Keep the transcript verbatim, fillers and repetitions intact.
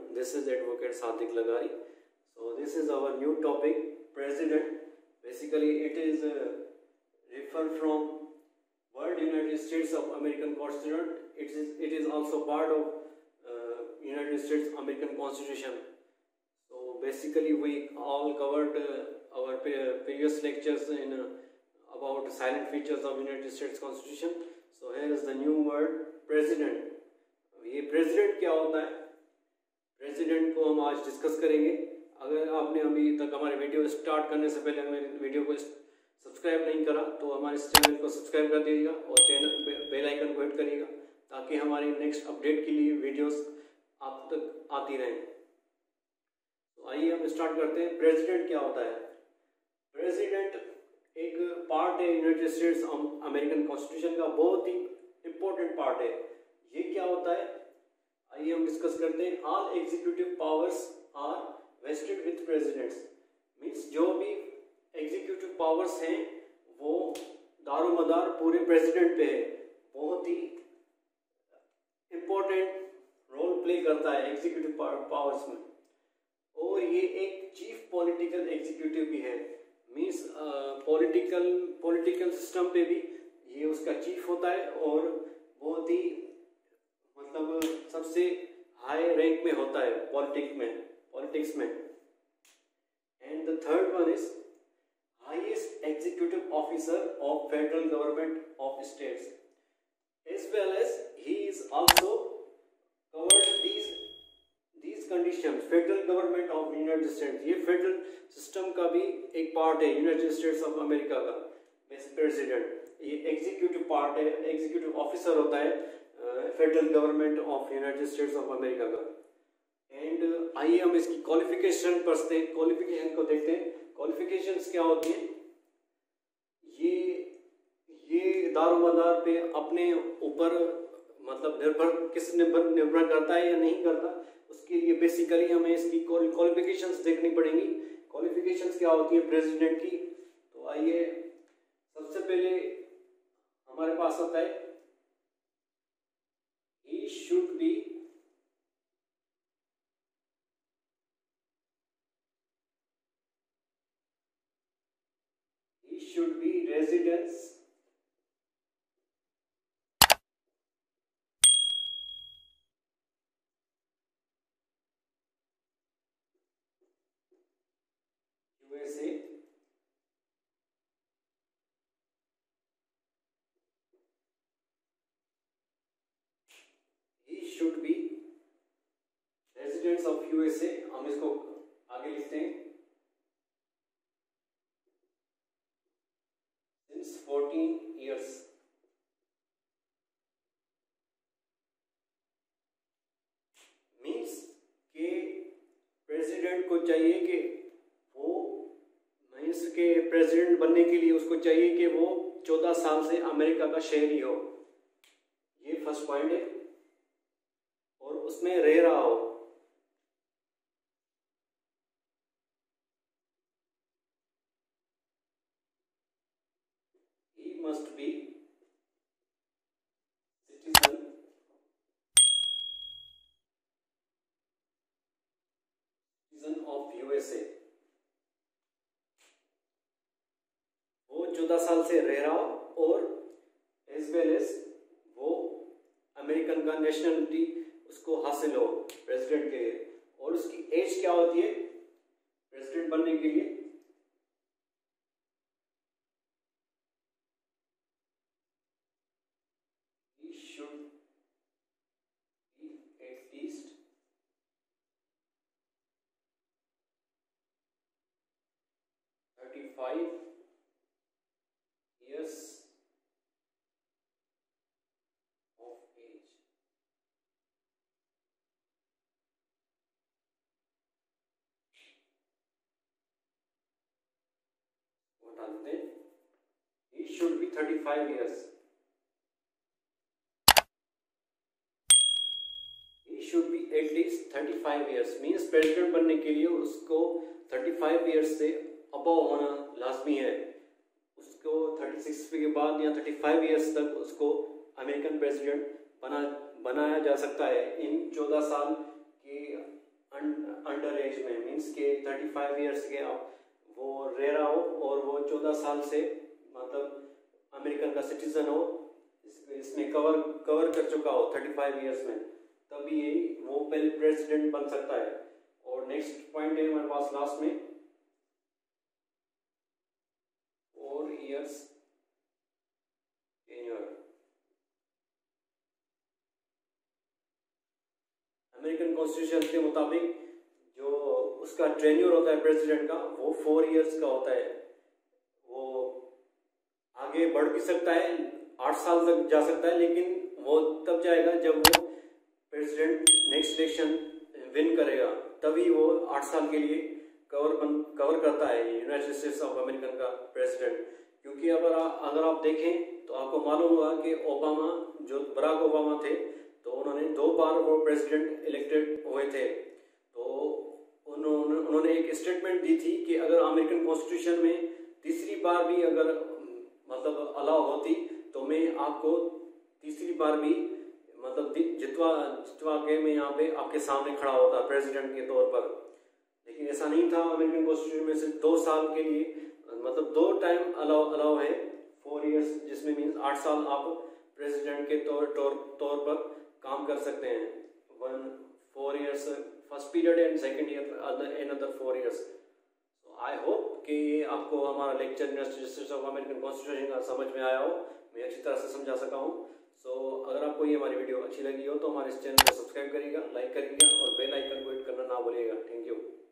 this is Advocate Sadik Lagari. So this is our new topic, President. Basically it is uh, referred from World United States of American Constitution. It is, it is also part of uh, United States American Constitution. So basically we all covered uh, our previous lectures in uh, about silent features of United States Constitution. So here is the new word, President. ये president क्या होता है, president को हम आज discuss करेंगे। अगर आपने अभी तक हमारे वीडियो स्टार्ट करने से पहले हमारे वीडियो को सब्सक्राइब नहीं करा तो हमारे इस चैनल को सब्सक्राइब कर दीजिएगा और चैनल बेल आइकन को हिट करिएगा ताकि हमारी नेक्स्ट अपडेट के लिए वीडियोस आप तक आती रहें। तो आइए हम स्टार्ट करते हैं। प्रेसिडेंट क्या होता है? प्रेसिडेंट एक पार्ट है यूनाइटेड स्टेट्स अमेरिकन कॉन्स्टिट्यूशन का, बहुत ही इंपॉर्टेंट पार्ट है। ये क्या होता है आइए हम डिस्कस करते हैं। All executive powers are vested with presidents, means जो भी एग्जीक्यूटिव पावर्स हैं वो दारोमदार पूरे प्रेसिडेंट पे है। बहुत ही इंपॉर्टेंट रोल प्ले करता है एग्जीक्यूटिव पावर्स में। और ये एक चीफ पॉलिटिकल एग्जीक्यूटिव भी है, मीन्स पॉलिटिकल पॉलिटिकल सिस्टम पे भी ये उसका चीफ होता है और बहुत ही मतलब सबसे हाई रैंक में होता है पॉलिटिक्स में पॉलिटिक्स में and the third one is highest executive officer of federal government of states as well as he is also covered these these conditions federal government of United States. ये federal system का भी एक part है United States of America का president. ये executive part है, executive officer होता है federal government of United States of America का। एंड आइए हम इसकी क्वालिफिकेशन पढ़ते हैं, क्वालिफिकेशन को देखते हैं। क्वालिफिकेशंस क्या होती हैं? ये ये दारोमदार पे अपने ऊपर मतलब निर्भर किस निर्भर निर्भर करता है या नहीं करता, उसके लिए बेसिकली हमें इसकी क्वालिफिकेशंस देखनी पड़ेंगी। क्वालिफिकेशंस क्या होती है प्रेसिडेंट की? तो आइए सबसे पहले हमारे पास आता है he should be he should be residence U S A should be residents of U S A। हम इसको आगे लिखते हैं since fourteen years। मीन्स के प्रेसिडेंट को चाहिए कि वो मीन्स के प्रेसिडेंट बनने के लिए उसको चाहिए कि वो चौदह साल से अमेरिका का शहरी हो। ये फर्स्ट पॉइंट है और उसमें रह रहा हो। He must be citizen citizen of U S A। वो चौदह साल से रह रहा हो और एज वेल एज वो अमेरिकन का नेशनलिटी उसको हासिल हो प्रेसिडेंट के लिए। और उसकी एज क्या होती है प्रेसिडेंट बनने के लिए? He should be at least thirty-five years of age। He should be thirty-five years। He should be at least thirty-five years means president बनने के लिए उसको thirty-five years से अबव होना लाजमी है। उसको thirty-six के बाद या thirty-five years तक उसको अमेरिकन प्रेसिडेंट बना बनाया जा सकता है इन चौदह साल के एज में, मीन्स के थर्टी फाइव ईयर्स के आप वो रह रहा हो और वो चौदह साल से मतलब अमेरिकन का सिटीजन हो, इसमें कवर कवर कर चुका हो थर्टी फाइव ईयर्स में, तभी ये वो पहले प्रेसिडेंट बन सकता है। और नेक्स्ट पॉइंट है हमारे पास लास्ट में, four years tenure. American constitution के मुताबिक जो उसका टेन्योर होता है प्रेसिडेंट का वो फोर इयर्स का होता है। वो आगे बढ़ भी सकता है, आठ साल तक जा सकता है, लेकिन वो तब जाएगा जब वो प्रेसिडेंट नेक्स्ट इलेक्शन विन करेगा, तभी वो आठ साल के लिए कवर बन कवर करता है यूनाइटेड स्टेट्स ऑफ अमेरिकन का प्रेसिडेंट। क्योंकि अगर आ, अगर आप देखें तो आपको मालूम होगा कि ओबामा, जो बराक ओबामा थे, तो उन्होंने दो बार वो प्रेसिडेंट इलेक्टेड हुए थे। तो उन्होंने उन्होंने एक स्टेटमेंट दी थी कि अगर अमेरिकन कॉन्स्टिट्यूशन में तीसरी बार भी अगर मतलब अलाउ होती तो मैं आपको तीसरी बार भी मतलब जितवा जितवा के मैं यहाँ पे आपके सामने खड़ा होता प्रेसिडेंट के तौर पर। लेकिन ऐसा नहीं था, अमेरिकन कॉन्स्टिट्यूशन में सिर्फ दो साल के लिए मतलब दो टाइम अलाउ अलाउ है, फोर इयर्स, जिसमें मीन्स आठ साल आप प्रेसिडेंट के तौर तौर तौर पर काम कर सकते हैं। One four years first period and second year another four years. I hope कि आपको हमारा lecture United States of American constitution का समझ में आया हो, मैं अच्छी तरह से समझा सका हूँ। सो so, अगर आपको ये हमारी वीडियो अच्छी लगी हो तो हमारे इस चैनल को सब्सक्राइब करिएगा, लाइक करिएगा और बेल आइकन को हिट करना ना भूलिएगा। Thank you.